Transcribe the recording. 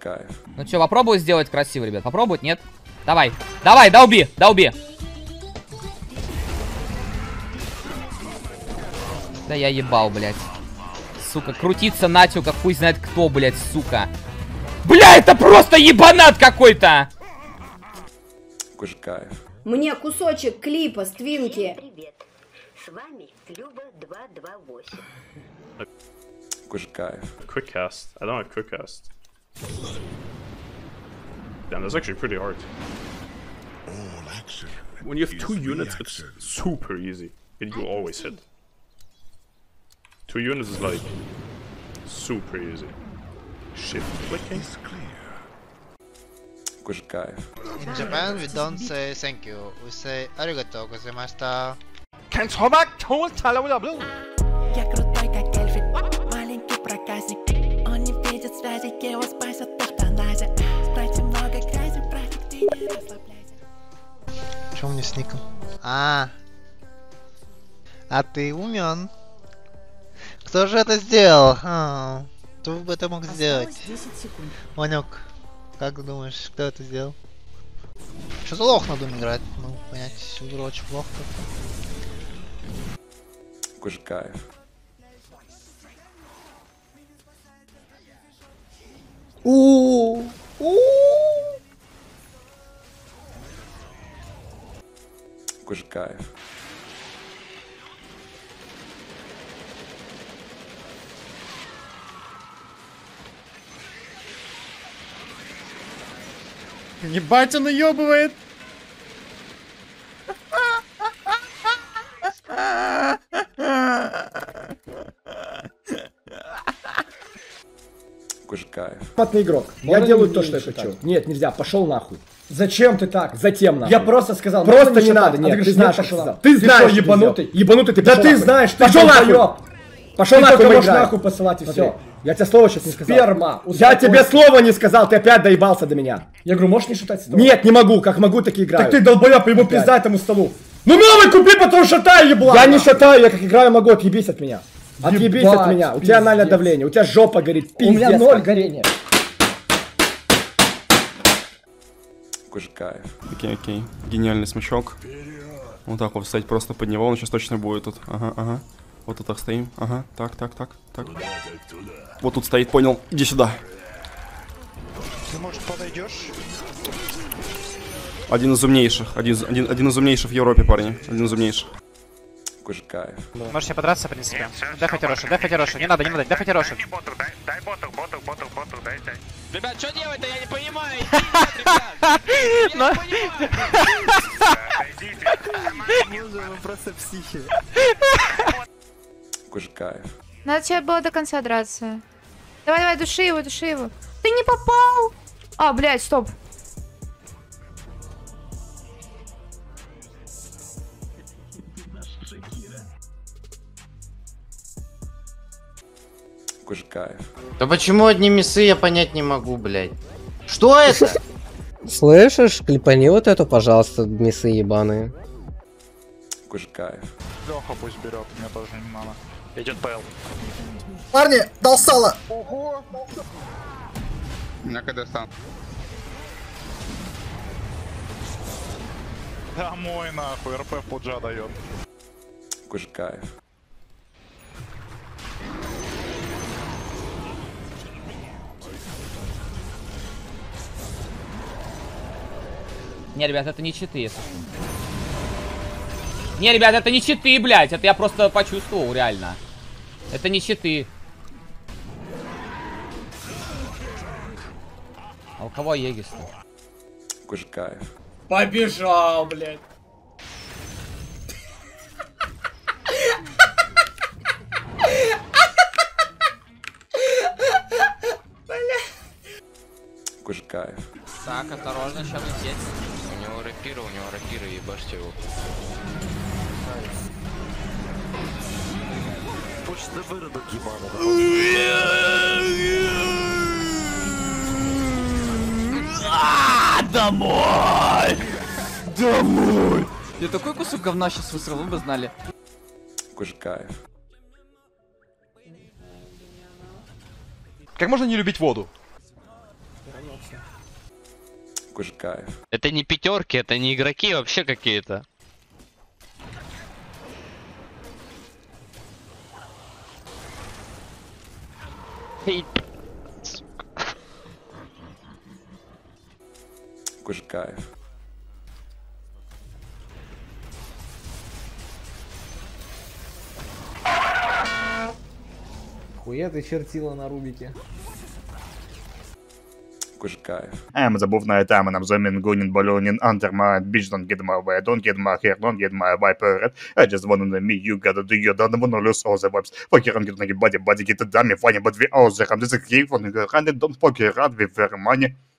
кайф. Ну что, попробую сделать красиво, ребят? Попробовать, нет? Давай, давай, долби, долби. Да я ебал, блядь. Сука, крутиться Натю, как хуй знает кто, блядь, сука. Бля, это просто ебанат какой-то! Какой же кайф. Мне кусочек клипа с Твинки. Привет. С вами Люба 228. Какой же кайф. Quick cast. I don't have quick cast. Damn, that's actually pretty hard. When you have 2 units, it's super easy. And you always hit. 2 units is like super easy. Shift clicking. Какой же кайф. In Japan, we don't say thank you. We say arigatou gozaimashita. Я крутой, как Эльфин, маленький проказник. Он не видит связи, его спасет эвтаназия. Спрайте много грязи, братик, ты не расслабляйся. Чё мне с ником? А ты умен. Кто же это сделал? Кто бы это мог сделать? Ванёк, как думаешь, кто это сделал? Что за лох на Думе играть? Ну, понять, игру очень плохо. Какой же кайф. Какой же кайф. Ебать, он уебывает. Какой же кайф. Матный игрок. Я делаю то, что я хочу. Нет, нельзя, пошел нахуй. Зачем ты так? Затем нахуй. Я просто сказал. Просто не надо. Нет, ты знаешь, что ты знаешь, ебанутый. Ебанутый ты. Да ты знаешь, ты пошел нахуй. Пошел нахуй, можешь нахуй посылать и все. Я тебе слово сейчас не сказал. Сперма. Я тебе слова не сказал, ты опять доебался до меня. Я говорю, можешь не шутать? Нет, не могу, как могу, так и играю. Так ты долбоеб, ему пизда этому столу. Ну новый купи, потому что шатай, еблан. Я не шатаю, я как играю могу, отъебись от меня. Отъебись от меня, у тебя анальное давление, у тебя жопа горит, пиздец. У меня 0 горения. Какой же кайф. Окей. Гениальный смычок. Вот так вот встать просто под него, он сейчас точно будет тут. Ага. Вот тут так стоим. Ага. Так. Вот тут стоит, понял. Иди сюда. Ты, может, подойдешь? Один из умнейших. Один из умнейших в Европе, парни. Один из умнейших. Какой же кайф. Можешь себе подраться, в принципе. Дефайте Рошу. Не надо, дефайте Рошу. Дай боту, дай. Ребят, что делать-то, я не понимаю. Вы просто психи. Какой же кайф. Надо тебе было до конца драться. Давай, души его. Ты не попал! А, блядь, стоп. Какой же кайф. Да почему одни миссы я понять не могу, блядь? Что это? Слышишь, клепани вот эту, пожалуйста, миссы ебаные. Какой же кайф. Леха пусть берет, мне тоже не надо. Идет ПЛ. Парни, дал сало! Ого! На КД сам. Домой нахуй, РП в пуджа дает. Какой же кайф. Не, ребят, это не читы, если что. Не, ребят, это не читы, блядь. Это я просто почувствовал, реально. Это не читы. А у кого Егис-то? Какой же кайф. Побежал, блядь. Какой же кайф. Так, осторожно, сейчас лететь. У него рапира, ебашьте его. Почта выродок ебаный. Домой! Домой! Я такой кусок говна сейчас высрал, вы бы знали. Какой же кайф. Как можно не любить воду? Какой же кайф. Это не пятерки, это не игроки вообще какие-то. Какой же кайф. Хуя ты чертила на Рубике. Какой же кайф. Забувная тема, нам zooming, gunning, ballooning, under my bitch, don't get my way, don't get my hair, don't get my viper red. I just wanna know me, you gotta do, you don't wanna lose all the vibes. Fuck around, get body, get a dummy, funny, but we all the, I'm just a key, don't fuck around with very money.